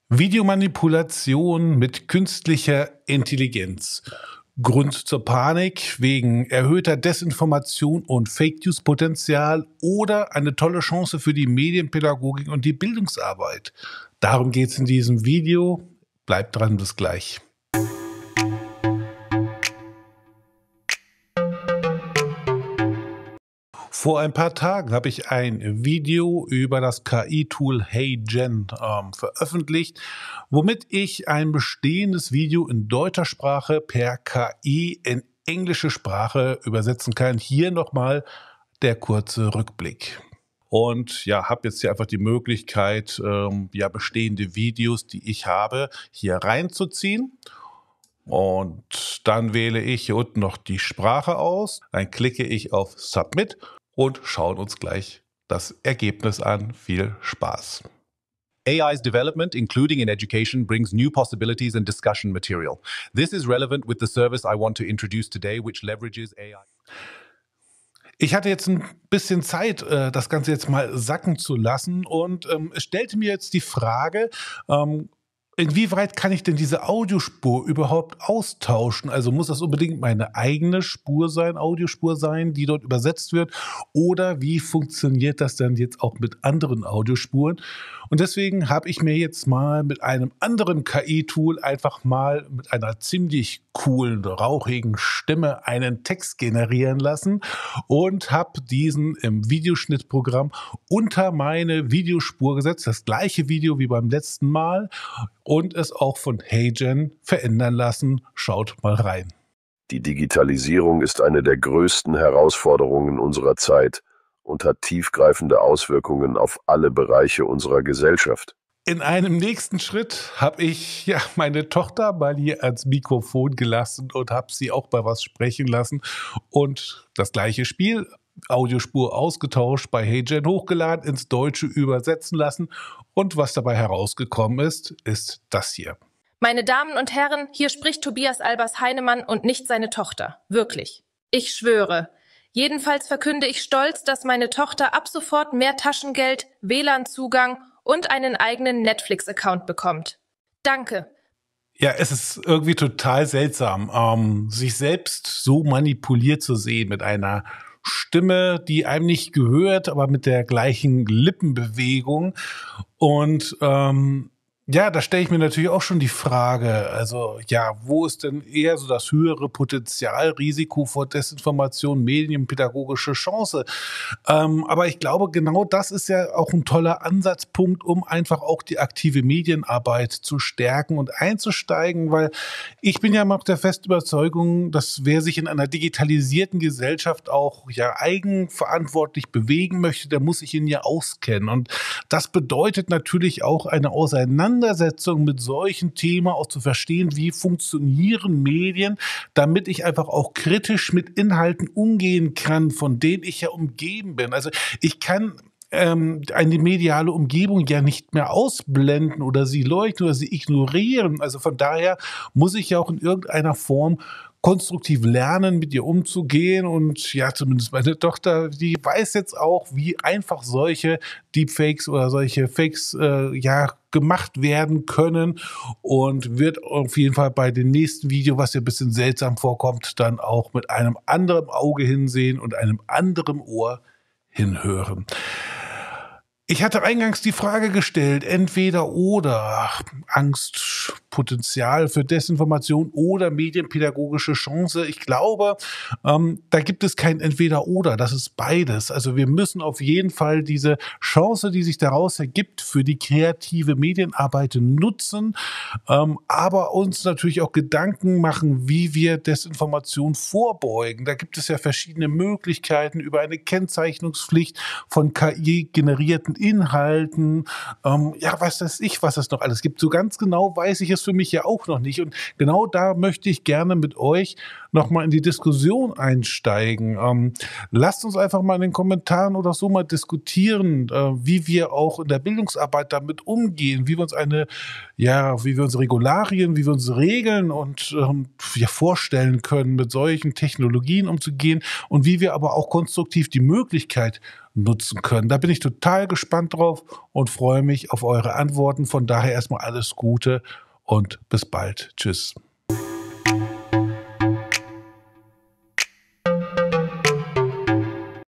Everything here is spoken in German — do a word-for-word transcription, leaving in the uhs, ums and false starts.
Videomanipulation mit künstlicher Intelligenz. Grund zur Panik wegen erhöhter Desinformation und Fake-News-Potenzial oder eine tolle Chance für die Medienpädagogik und die Bildungsarbeit. Darum geht es in diesem Video. Bleibt dran, bis gleich. Vor ein paar Tagen habe ich ein Video über das K I-Tool HeyGen ähm, veröffentlicht, womit ich ein bestehendes Video in deutscher Sprache per K I in englische Sprache übersetzen kann. Hier nochmal der kurze Rückblick. Und ja, habe jetzt hier einfach die Möglichkeit, ähm, ja, bestehende Videos, die ich habe, hier reinzuziehen. Und dann wähle ich hier unten noch die Sprache aus, dann klicke ich auf Submit und schauen uns gleich das Ergebnis an. Viel Spaß. A I's development, including in education, brings new possibilities and discussion material. This is relevant with the service I want to introduce today, which leverages A I. Ich hatte jetzt ein bisschen Zeit, das Ganze jetzt mal sacken zu lassen, und ähm, es stellte mir jetzt die Frage, ähm, inwieweit kann ich denn diese Audiospur überhaupt austauschen? Also muss das unbedingt meine eigene Spur sein, Audiospur sein, die dort übersetzt wird? Oder wie funktioniert das dann jetzt auch mit anderen Audiospuren? Und deswegen habe ich mir jetzt mal mit einem anderen K I-Tool einfach mal mit einer ziemlich coolen, rauchigen Stimme einen Text generieren lassen und habe diesen im Videoschnittprogramm unter meine Videospur gesetzt. Das gleiche Video wie beim letzten Mal. Und es auch von HeyGen verändern lassen. Schaut mal rein. Die Digitalisierung ist eine der größten Herausforderungen unserer Zeit und hat tiefgreifende Auswirkungen auf alle Bereiche unserer Gesellschaft. In einem nächsten Schritt habe ich ja meine Tochter mal hier ans Mikrofon gelassen und habe sie auch bei was sprechen lassen. Und das gleiche Spiel, Audiospur ausgetauscht, bei HeyGen hochgeladen, ins Deutsche übersetzen lassen. Und was dabei herausgekommen ist, ist das hier. Meine Damen und Herren, hier spricht Tobias Albers Heinemann und nicht seine Tochter. Wirklich. Ich schwöre. Jedenfalls verkünde ich stolz, dass meine Tochter ab sofort mehr Taschengeld, W L A N-Zugang und einen eigenen Netflix-Account bekommt. Danke. Ja, es ist irgendwie total seltsam, ähm, sich selbst so manipuliert zu sehen mit einer Stimme, die einem nicht gehört, aber mit der gleichen Lippenbewegung. Und ähm, ja, da stelle ich mir natürlich auch schon die Frage, also ja, wo ist denn eher so das höhere Potenzialrisiko vor Desinformation, medienpädagogische Chance? Ähm, aber ich glaube, genau das ist ja auch ein toller Ansatzpunkt, um einfach auch die aktive Medienarbeit zu stärken und einzusteigen, weil ich bin ja noch der festen Überzeugung, dass wer sich in einer digitalisierten Gesellschaft auch ja eigenverantwortlich bewegen möchte, der muss sich in ihr auskennen. Und das bedeutet natürlich auch eine Auseinandersetzung mit solchen Themen, auch zu verstehen, wie funktionieren Medien, damit ich einfach auch kritisch mit Inhalten umgehen kann, von denen ich ja umgeben bin. Also ich kann ähm, eine mediale Umgebung ja nicht mehr ausblenden oder sie leugnen oder sie ignorieren. Also von daher muss ich ja auch in irgendeiner Form konstruktiv lernen, mit ihr umzugehen. Und ja, zumindest meine Tochter, die weiß jetzt auch, wie einfach solche Deepfakes oder solche Fakes äh, ja gemacht werden können, und wird auf jeden Fall bei dem nächsten Video, was ihr ein bisschen seltsam vorkommt, dann auch mit einem anderen Auge hinsehen und einem anderen Ohr hinhören. Ich hatte eingangs die Frage gestellt, entweder oder, Angst, Potenzial für Desinformation oder medienpädagogische Chance. Ich glaube, ähm, da gibt es kein entweder oder, das ist beides. Also wir müssen auf jeden Fall diese Chance, die sich daraus ergibt, für die kreative Medienarbeit nutzen, ähm, aber uns natürlich auch Gedanken machen, wie wir Desinformation vorbeugen. Da gibt es ja verschiedene Möglichkeiten über eine Kennzeichnungspflicht von K I-generierten Inhalten, ähm, ja, was weiß ich, was es noch alles gibt. So ganz genau weiß ich es für mich ja auch noch nicht. Und genau da möchte ich gerne mit euch nochmal in die Diskussion einsteigen. Ähm, lasst uns einfach mal in den Kommentaren oder so mal diskutieren, äh, wie wir auch in der Bildungsarbeit damit umgehen, wie wir uns eine, ja, wie wir uns Regularien, wie wir uns Regeln und ähm, ja, vorstellen können, mit solchen Technologien umzugehen und wie wir aber auch konstruktiv die Möglichkeit nutzen können. Da bin ich total gespannt drauf und freue mich auf eure Antworten. Von daher erstmal alles Gute und bis bald. Tschüss.